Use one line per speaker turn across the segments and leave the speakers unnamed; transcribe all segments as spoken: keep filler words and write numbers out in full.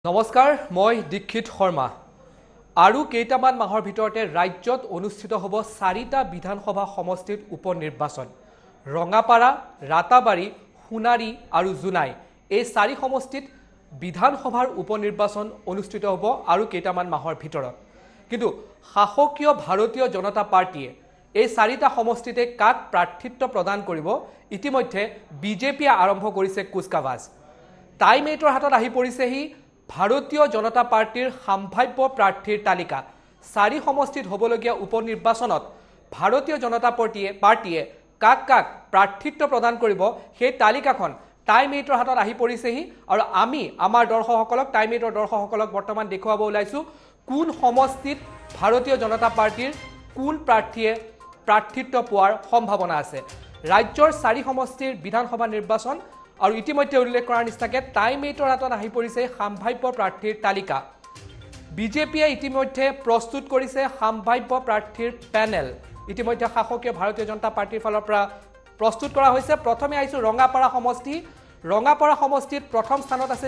নমস্কাৰ মই দীক্ষিত শৰ্মা আৰু কেইটামান মাহৰ ভিতৰতে ৰাজ্যত অনুষ্ঠিত হ'ব চাৰিটা বিধানসভা সমষ্টিত উপনিৰ্বাচন ৰঙাপাৰা ৰাতাবাৰী সোণাৰী আৰু জুনাই এই চাৰি সমষ্টিত বিধানসভাৰ উপনিৰ্বাচন অনুষ্ঠিত হ'ব আৰু কেইটামান মাহৰ ভিতৰত কিন্তু শাসকীয় ভাৰতীয় জনতা পাৰ্টিয়ে এই চাৰিটা সমষ্টিতে কাক প্ৰাৰ্থিত্ব প্ৰদান কৰিব ইতিমধ্যে বিজেপিয়ে আৰম্ভ কৰিছে কুচকাৱাজ টাইমেটৰ হাতত আহি পৰিছেহি ভাৰতীয় জনতা পাৰ্টিৰ সম্ভাব্য প্ৰাৰ্থীৰ তালিকা চাৰি সমষ্টিত হ'বলগীয়া উপনিৰ্বাচনত ভাৰতীয় জনতা পাৰ্টিয়ে পাৰ্টিয়ে কাক কাক প্ৰাৰ্থিত্ব প্ৰদান কৰিব সেই তালিকাখন টাইমেটৰ হাতত আহি পৰিছেহি আৰু আমি আমাৰ দৰ্শকসকলক টাইমেটৰ দৰ্শকসকলক বৰ্তমান দেখুৱাব ওলাইছো কোন সমষ্টিত ভাৰতীয় জনতা পাৰ্টিৰ কোন প্ৰাৰ্থীয়ে প্ৰাৰ্থিত্ব পোৱাৰ সম্ভাৱনা আছে ৰাজ্যৰ চাৰি সমষ্টিৰ বিধানসভা নিৰ্বাচন আৰু ইতিমধ্যে উল্লেখ কৰাৰ নিচিনাকে টাইমেটৰ হাতত আহি পৰিছে সম্ভাব্য প্ৰাৰ্থীৰ তালিকা বিজেপিয়ে ইতিমধ্যে প্ৰস্তুত কৰিছে সম্ভাব্য প্ৰাৰ্থীৰ পেনেল ইতিমধ্যে শাসকীয় ভাৰতীয় জনতা পাৰ্টিৰ ফালৰ পৰা প্ৰস্তুত কৰা হৈছে প্ৰথমে আইছো ৰঙাপাৰা সমষ্টি ৰঙাপাৰা সমষ্টিত প্ৰথম স্থানত আছে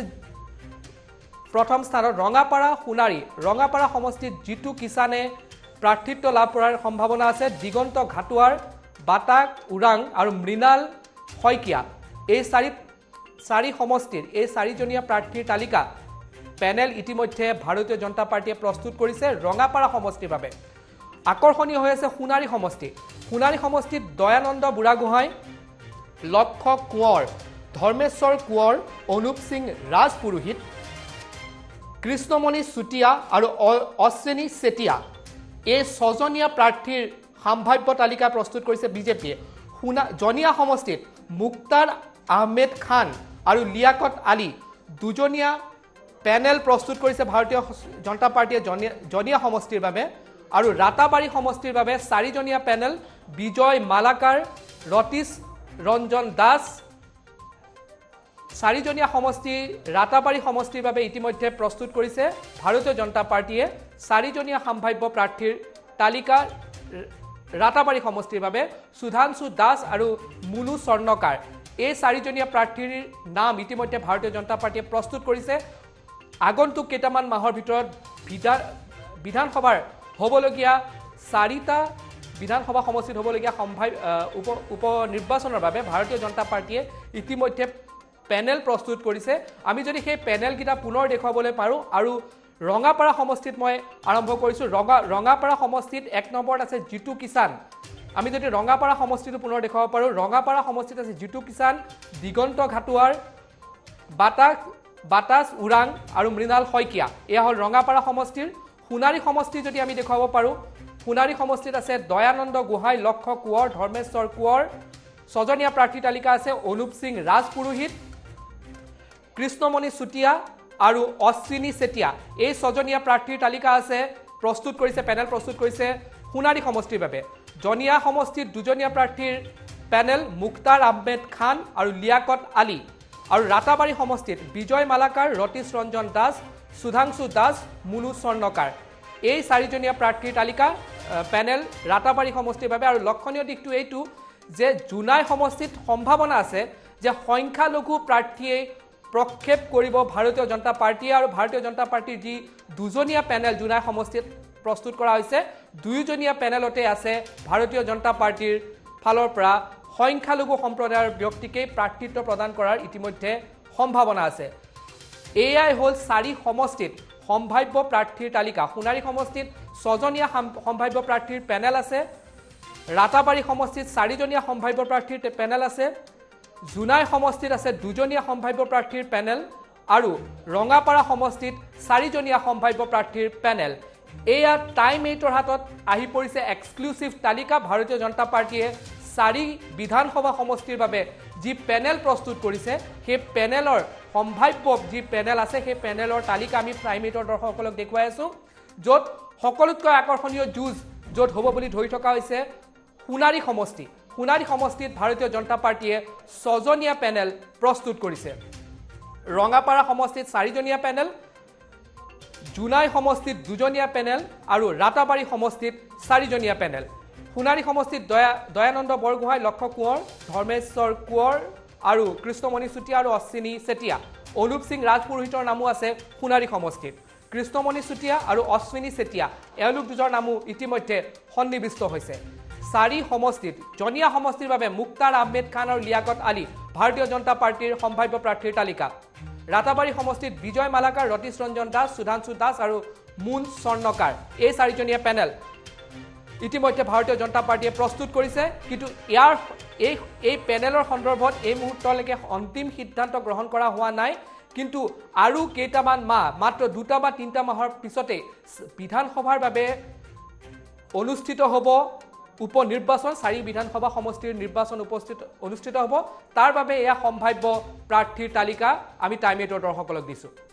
প্ৰথম স্থানত ৰঙাপাৰা সোণাৰী ৰঙাপাৰা সমষ্টিত জিতু কিষানে প্ৰাৰ্থিত্ব লাভ কৰাৰ সম্ভাৱনা আছে দিগন্ত ঘাটুৱাৰ বাটাক উৰাং আৰু মৃণাল শইকীয়া এই চাৰি চাৰি সমষ্টিৰ এই চাৰিজনীয়া প্ৰাৰ্থীৰ তালিকা পেনেল ইতিমধ্যে ভাৰতীয় জনতা পাৰ্টিয়ে প্ৰস্তুত কৰিছে ৰঙাপাৰা সমষ্টিৰ বাবে আকৰ্ষণীয় হৈ আছে সোণাৰী সমষ্টি সোণাৰী সমষ্টিত দয়ানন্দ বুঢ়াগোহাঁই লক্ষ্য কোঁৱৰ ধৰ্মেশ্বৰ কোঁৱৰ অনুপ সিং ৰাজপুৰোহিত কৃষ্ণমণি চুতীয়া আৰু অশ্বিনী চেতিয়া এই ছজনীয়া প্ৰাৰ্থীৰ সম্ভাব্য তালিকা প্ৰস্তুত কৰিছে বিজেপিয়ে সোণা জনীয়া সমষ্টিত মুক্তাৰ আহমেদ খান আৰু লিয়াকত আলী দুজনীয়া পেনেল প্ৰস্তুত কৰিছে ভাৰতীয় জনতা পাৰ্টিয়ে জনীয়া সমষ্টিৰ বাবে আৰু ৰাতাবাৰী সমষ্টিৰ বাবে চাৰিজনীয়া পেনেল বিজয় মালাকাৰ ৰতীশ ৰঞ্জন দাস চাৰিজনীয়া সমষ্টি ৰাতাবাৰী সমষ্টিৰ বাবে ইতিমধ্যে প্ৰস্তুত কৰিছে ভাৰতীয় জনতা পাৰ্টিয়ে চাৰিজনীয়া সম্ভাব্য প্ৰাৰ্থীৰ তালিকা ৰাতাবাৰী সমষ্টিৰ বাবে সুধাংশু দাস আৰু মুনু স্বৰ্ণকাৰ এই চাৰিজনীয়া প্ৰাৰ্থীৰ নাম ইতিমধ্যে ভাৰতীয় জনতা পাৰ্টিয়ে প্ৰস্তুত কৰিছে আগন্তুক কেইটামান মাহৰ ভিতৰত বিধানসভাৰ হ'বলগীয়া চাৰিটা বিধানসভা সমষ্টিত হ'বলগীয়া সম্ভাব্য উপ উপ নিৰ্বাচনৰ বাবে ভাৰতীয় জনতা পাৰ্টিয়ে ইতিমধ্যে পেনেল প্ৰস্তুত কৰিছে আমি যদি সেই পেনেলকেইটা পুনৰ দেখুৱাবলৈ পাৰোঁ আৰু ৰঙাপাৰা সমষ্টিত মই আৰম্ভ কৰিছোঁ ৰঙা ৰঙাপাৰা সমষ্টিত এক নম্বৰত আছে জিতু কিষান আমি যদি ৰঙাপাৰা সমষ্টিটো পুনৰ দেখুৱাব পাৰোঁ ৰঙাপাৰা সমষ্টিত আছে জিতু কিষান দিগন্ত ঘাটুৱাৰ বাটাক বাটাছ উৰাং আৰু মৃণাল শইকীয়া এয়া হ'ল ৰঙাপাৰা সমষ্টিৰ সোণাৰী সমষ্টি যদি আমি দেখুৱাব পাৰোঁ সোণাৰী সমষ্টিত আছে দয়ানন্দ গোহাঁই লক্ষ্য কোঁৱৰ ধৰ্মেশ্বৰ কোঁৱৰ ছজনীয়া প্ৰাৰ্থী তালিকা আছে অনুপ সিং ৰাজপুৰোহিত কৃষ্ণমণি চুতীয়া আৰু অশ্বিনী চেতিয়া এই ছজনীয়া প্ৰাৰ্থীৰ তালিকা আছে প্ৰস্তুত কৰিছে পেনেল প্ৰস্তুত কৰিছে সোণাৰী সমষ্টিৰ বাবে জনীয়া সমষ্টিত দুজনীয়া প্ৰাৰ্থীৰ পেনেল মুক্তাৰ আহমেদ খান আৰু লিয়াকত আলী আৰু ৰাতাবাৰী সমষ্টিত বিজয় মালাকাৰ ৰতীশ ৰঞ্জন দাস সুধাংশু দাস মুনু স্বৰ্ণকাৰ এই চাৰিজনীয়া প্ৰাৰ্থীৰ তালিকা পেনেল ৰাতাবাৰী সমষ্টিৰ বাবে আৰু লক্ষণীয় দিশটো এইটো যে জুনাই সমষ্টিত সম্ভাৱনা আছে যে সংখ্যালঘু প্ৰাৰ্থীয়ে প্ৰক্ষেপ কৰিব ভাৰতীয় জনতা পাৰ্টিয়ে আৰু ভাৰতীয় জনতা পাৰ্টিৰ যি দুজনীয়া পেনেল জুনাই সমষ্টিত প্ৰস্তুত কৰা হৈছে দুয়োজনীয়া পেনেলতে আছে ভাৰতীয় জনতা পাৰ্টিৰ ফালৰ পৰা সংখ্যালঘু সম্প্ৰদায়ৰ ব্যক্তিকেই প্ৰাৰ্থিত্ব প্ৰদান কৰাৰ ইতিমধ্যে সম্ভাৱনা আছে এয়াই হ'ল চাৰি সমষ্টিত সম্ভাব্য প্ৰাৰ্থীৰ তালিকা সোণাৰী সমষ্টিত ছজনীয়া সম্ভাব্য প্ৰাৰ্থীৰ পেনেল আছে ৰাতাবাৰী সমষ্টিত চাৰিজনীয়া সম্ভাব্য প্ৰাৰ্থীৰ পেনেল আছে জুনাই সমষ্টিত আছে দুজনীয়া সম্ভাব্য প্ৰাৰ্থীৰ পেনেল আৰু ৰঙাপাৰা সমষ্টিত চাৰিজনীয়া সম্ভাব্য প্ৰাৰ্থীৰ পেনেল এয়া টাইমেটৰ হাতত আহি পৰিছে এক্সক্লুচিভ তালিকা ভাৰতীয় জনতা পাৰ্টিয়ে চাৰি বিধানসভা সমষ্টিৰ বাবে যি পেনেল প্ৰস্তুত কৰিছে সেই পেনেলৰ সম্ভাব্য যি পেনেল আছে সেই পেনেলৰ তালিকা আমি টাইমেটৰ দৰ্শকসকলক দেখুৱাই আছোঁ য'ত সকলোতকৈ আকৰ্ষণীয় যুঁজ য'ত হ'ব বুলি ধৰি থকা হৈছে সোণাৰী সমষ্টি সোণাৰী সমষ্টিত ভাৰতীয় জনতা পাৰ্টিয়ে ছজনীয়া পেনেল প্ৰস্তুত কৰিছে ৰঙাপাৰা সমষ্টিত চাৰিজনীয়া পেনেল জুনাই সমষ্টিত দুজনীয়া পেনেল আৰু ৰাতাবাৰী সমষ্টিত চাৰিজনীয়া পেনেল সোণাৰী সমষ্টিত দয়া দয়ানন্দ বৰগোহাঁই লক্ষ্য কোঁৱৰ ধৰ্মেশ্বৰ কোঁৱৰ আৰু কৃষ্ণমণি চুতীয়া আৰু অশ্বিনী চেতিয়া অনুপ সিং ৰাজপুৰোহিতৰ নামো আছে সোণাৰী সমষ্টিত কৃষ্ণমণি চুতীয়া আৰু অশ্বিনী চেতিয়া এওঁলোক দুজৰ নামো ইতিমধ্যে সন্নিবিষ্ট হৈছে চাৰি সমষ্টিত জনিয়া সমষ্টিৰ বাবে মুক্তাৰ আহমেদ খান আৰু লিয়াকত আলী ভাৰতীয় জনতা পাৰ্টিৰ সম্ভাৱ্য প্ৰাৰ্থীৰ তালিকা ৰাতাবাৰী সমষ্টিত বিজয় মালাকাৰ ৰতীশ ৰঞ্জন দাস সুধাংশু দাস আৰু মুন স্বৰ্ণকাৰ এই চাৰিজনীয়া পেনেল ইতিমধ্যে ভাৰতীয় জনতা পাৰ্টিয়ে প্ৰস্তুত কৰিছে কিন্তু ইয়াৰ এই এই পেনেলৰ সন্দৰ্ভত এই মুহূৰ্তলৈকে অন্তিম সিদ্ধান্ত গ্ৰহণ কৰা হোৱা নাই কিন্তু আৰু কেইটামান মাহ মাত্ৰ দুটা বা তিনিটা মাহৰ পিছতে বিধানসভাৰ বাবে অনুষ্ঠিত হ'ব উপ নিৰ্বাচন চাৰি বিধানসভা সমষ্টিৰ নিৰ্বাচন উপস্থিত অনুষ্ঠিত হ'ব তাৰ বাবে এয়া সম্ভাৱ্য প্ৰাৰ্থীৰ তালিকা আমি টাইম এইটৰ দৰ্শকসকলক দিছোঁ